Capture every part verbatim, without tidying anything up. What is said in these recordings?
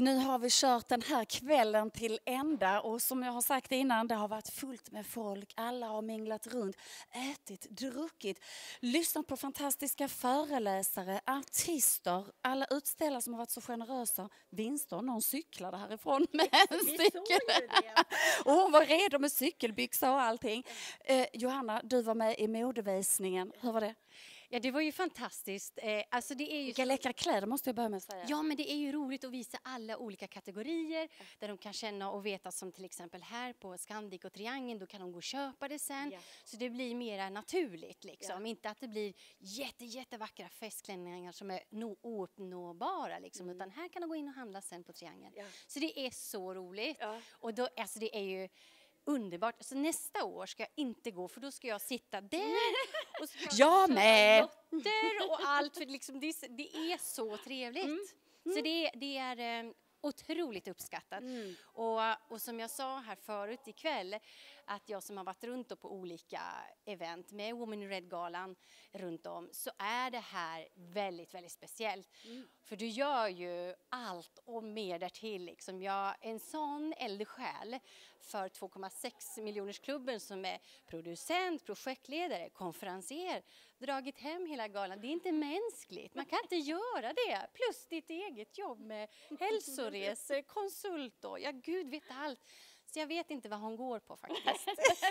Nu har vi kört den här kvällen till ända och som jag har sagt innan, det har varit fullt med folk. Alla har minglat runt, ätit, druckit, lyssnat på fantastiska föreläsare, artister, alla utställare som har varit så generösa. Vinster, någon cyklade härifrån med en cykel. Och hon var redo med cykelbyxa och allting. Eh, Johanna, du var med i modevisningen. Hur var det? Ja, det var ju fantastiskt. Eh, alltså det är ju Vilka läckra kläder måste jag börja med att säga. Ja, men det är ju roligt att visa alla olika kategorier där de kan känna och veta, som till exempel här på Scandic och Triangeln, då kan de gå och köpa det sen. Ja. Så det blir mer naturligt liksom. Ja. Inte att det blir jätte, jättevackra festklänningar som är no, ouppnåbara liksom, mm. utan här kan de gå in och handla sen på Triangeln. Ja. Så det är så roligt. Ja. Och då, alltså det är ju underbart. Så nästa år ska jag inte gå, för då ska jag sitta där och ska jag med lotter och allt, för liksom det, det är så trevligt. Mm. Mm. Så det, det är um, otroligt uppskattat. Mm. Och, och som jag sa här förut ikväll, att jag som har varit runt på olika event med Women in Red-galan runt om, så är det här väldigt, väldigt speciellt. Mm. För du gör ju allt och mer därtill. Liksom. Jag är en sån eldsjäl för två komma sex miljoners klubben som är producent, projektledare, konferencier, dragit hem hela galan. Det är inte mänskligt. Man kan inte göra det. Plus ditt eget jobb med hälsoresor, konsult och ja, gud vet allt. Så jag vet inte vad hon går på faktiskt.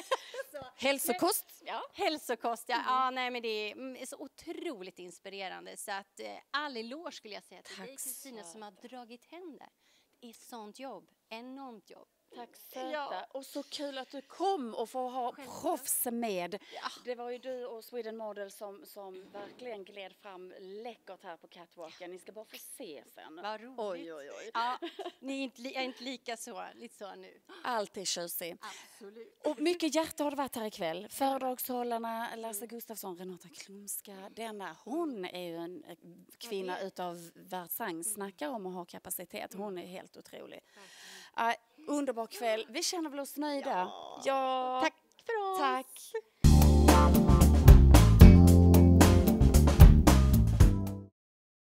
så, hälsokost? Men, ja. Hälsokost, ja. Mm. ja nej, men det är så otroligt inspirerande. Så att eh, all eloge skulle jag säga till dig, Kristina, som har dragit hem det. Det är sånt jobb, enormt jobb. Tack söta. Ja. Och så kul att du kom och får ha proffs med. Ja. Det var ju du och Sweden Model som, som verkligen gled fram läckert här på catwalken. Ni ska bara få se sen. Vad roligt. Oj, oj, oj. Ja, ni är inte, är inte lika så, lite så nu. Allt är tjusig. Absolut. Och mycket hjärta har det varit här ikväll. Föredragshållarna, Lasse Gustafsson, Renata Klumska. Denna, hon är ju en kvinna utav världsrang. Snackar om att ha kapacitet. Hon är helt otrolig. Uh, underbar kväll. Vi känner väl oss nöjda. Ja. ja. Tack för oss. Tack.